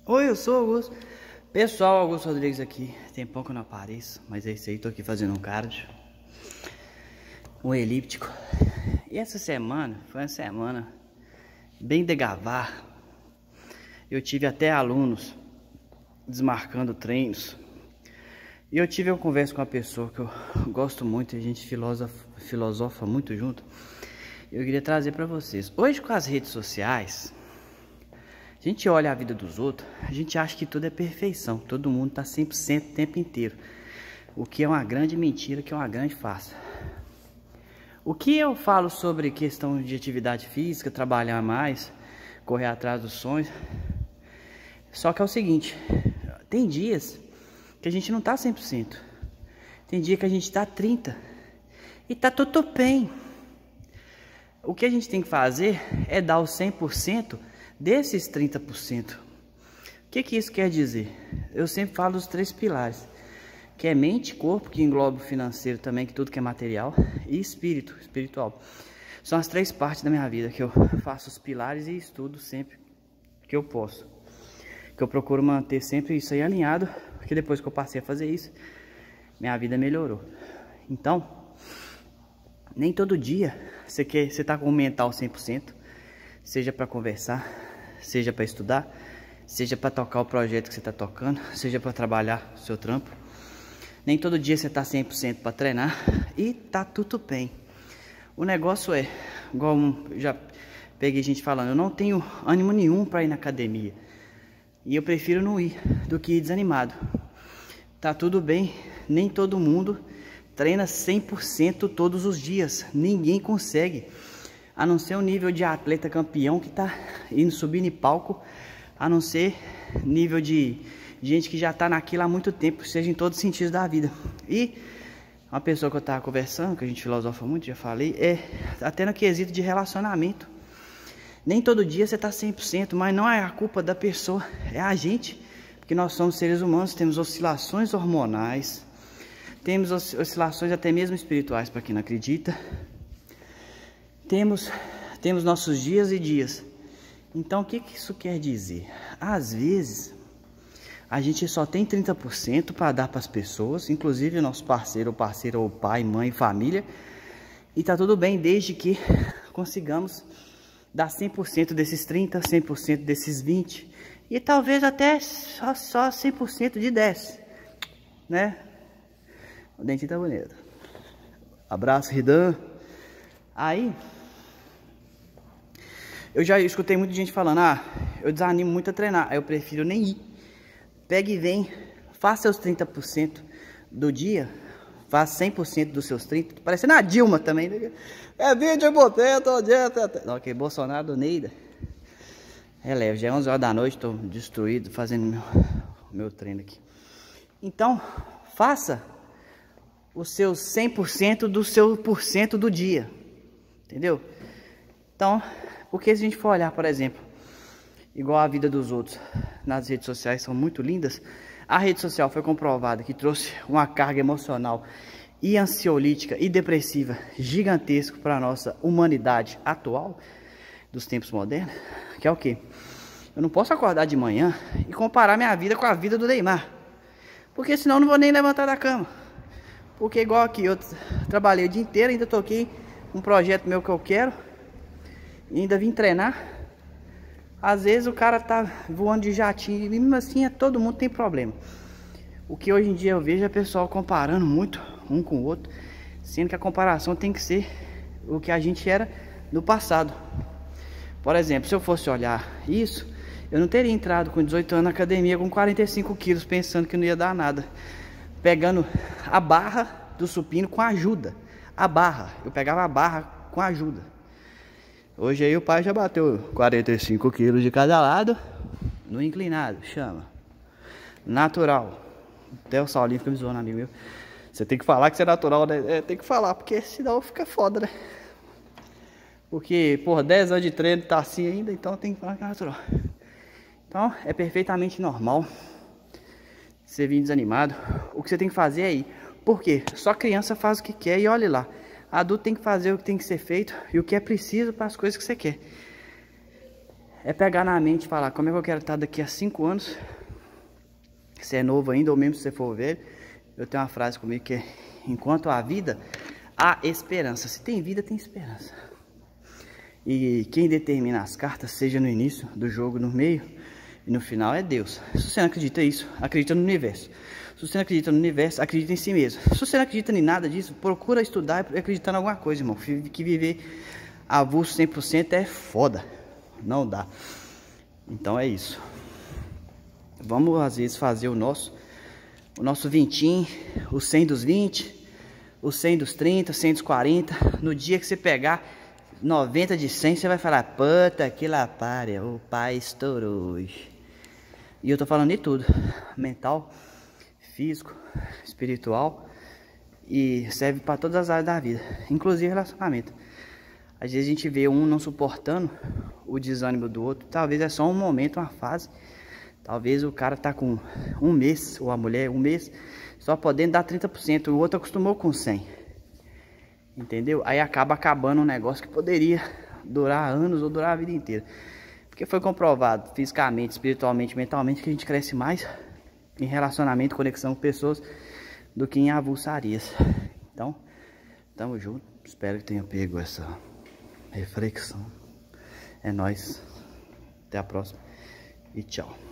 Oi, eu sou o Augusto. Pessoal, Augusto Rodrigues aqui. Tem pouco que eu não apareço, mas é isso aí, tô aqui fazendo um cardio, um elíptico. E essa semana foi uma semana bem degavar. Eu tive até alunos desmarcando treinos. E eu tive uma conversa com uma pessoa que eu gosto muito, a gente filosofa muito junto. Eu queria trazer para vocês. Hoje, com as redes sociais, a gente olha a vida dos outros, a gente acha que tudo é perfeição, todo mundo tá 100% o tempo inteiro. O que é uma grande mentira, que é uma grande farsa. O que eu falo sobre questão de atividade física, trabalhar mais, correr atrás dos sonhos, só que é o seguinte, tem dias que a gente não tá 100%, tem dia que a gente tá 30% e tá tudo bem. O que a gente tem que fazer é dar os 100% desses 30%. O que isso quer dizer? Eu sempre falo dos 3 pilares, que é mente, corpo, que engloba o financeiro também, que tudo que é material, e espírito, espiritual. São as 3 partes da minha vida que eu faço os pilares e estudo sempre que eu posso. Que eu procuro manter sempre isso aí alinhado, porque depois que eu passei a fazer isso, minha vida melhorou. Então, nem todo dia você tá com o mental 100%, seja para conversar, seja para estudar, seja para tocar o projeto que você está tocando, seja para trabalhar o seu trampo. Nem todo dia você tá 100% para treinar e tá tudo bem. O negócio é, igual já peguei gente falando, eu não tenho ânimo nenhum para ir na academia. E eu prefiro não ir do que ir desanimado. Tá tudo bem, nem todo mundo treina 100% todos os dias. Ninguém consegue. A não ser o nível de atleta campeão que tá indo subindo em palco. A não ser nível de gente que já tá naquilo há muito tempo, seja em todos os sentidos da vida. E uma pessoa que eu tava conversando, que a gente filosofa muito, já falei, é até no quesito de relacionamento. Nem todo dia você tá 100%, mas não é a culpa da pessoa, é a gente. Porque nós somos seres humanos, temos oscilações hormonais, temos oscilações até mesmo espirituais, para quem não acredita. Temos nossos dias e dias. Então, o que isso quer dizer? Às vezes, a gente só tem 30% para dar para as pessoas, inclusive o nosso parceiro ou pai, mãe, família. E tá tudo bem, desde que consigamos dar 100% desses 30%, 100% desses 20%. E talvez até só 100% de 10%. Né? O dentinho tá bonito. Abraço, Ridan. Aí, eu já escutei muita gente falando, eu desanimo muito a treinar, aí eu prefiro nem ir. Pega e vem, faça seus 30% do dia, faça 100% dos seus 30%, parecendo a Dilma também, né? É vídeo, eu botei, eu tô dieta. Ok, Bolsonaro do Neida. É leve, já é 11 horas da noite, tô destruído, fazendo meu treino aqui. Então, faça os seus 100% do seu % do dia, entendeu? Então, porque se a gente for olhar, por exemplo, igual a vida dos outros nas redes sociais são muito lindas, a rede social foi comprovada que trouxe uma carga emocional e ansiolítica e depressiva gigantesco para a nossa humanidade atual dos tempos modernos, que é o quê? Eu não posso acordar de manhã e comparar minha vida com a vida do Neymar, porque senão eu não vou nem levantar da cama. Porque igual aqui, eu trabalhei o dia inteiro, ainda toquei um projeto meu que eu quero, e ainda vim treinar. Às vezes o cara tá voando de jatinho, e mesmo assim todo mundo tem problema. O que hoje em dia eu vejo é o pessoal comparando muito um com o outro, sendo que a comparação tem que ser o que a gente era no passado. Por exemplo, se eu fosse olhar isso, eu não teria entrado com 18 anos na academia com 45 quilos pensando que não ia dar nada. Pegando a barra do supino com ajuda. Eu pegava a barra com ajuda. Hoje aí o pai já bateu 45 quilos de cada lado no inclinado, chama. Natural. Até o Saulinho fica me zoando, amigo meu. Você tem que falar que você é natural, né? Tem que falar, porque senão fica foda, né? Porque, porra, 10 anos de treino tá assim ainda, então tem que falar que é natural. Então, é perfeitamente normal você vir desanimado. O que você tem que fazer é ir. Por quê? Só criança faz o que quer e olhe lá. Adulto tem que fazer o que tem que ser feito e o que é preciso para as coisas que você quer. é pegar na mente e falar como é que eu quero estar daqui a 5 anos. Se é novo ainda, ou mesmo se você for velho. Eu tenho uma frase comigo que é: enquanto há vida, há esperança. Se tem vida, tem esperança. E quem determina as cartas, seja no início do jogo, no meio e no final, é Deus. Se você não acredita nisso, acredita no universo. Se você não acredita no universo, acredita em si mesmo. Se você não acredita em nada disso, procura estudar e acreditar em alguma coisa, irmão. Que viver avulso 100% é foda. Não dá. Então é isso. Vamos às vezes fazer o nosso 20, o 100 dos 20, o 100 dos 30, o 100 dos 40. No dia que você pegar 90 de 100, você vai falar: puta que lapária, o pai estourou hoje. E eu tô falando de tudo: mental, físico, espiritual, e serve para todas as áreas da vida, inclusive relacionamento. Às vezes a gente vê um não suportando o desânimo do outro. Talvez é só um momento, uma fase. Talvez o cara tá com um mês, ou a mulher um mês, só podendo dar 30%. O outro acostumou com 100%. Entendeu? Aí acaba acabando um negócio que poderia durar anos ou durar a vida inteira. Porque foi comprovado fisicamente, espiritualmente, mentalmente, que a gente cresce mais em relacionamento, conexão com pessoas, do que em avulsarias. Então, tamo junto. Espero que tenha pego essa reflexão. É nóis. Até a próxima. E tchau.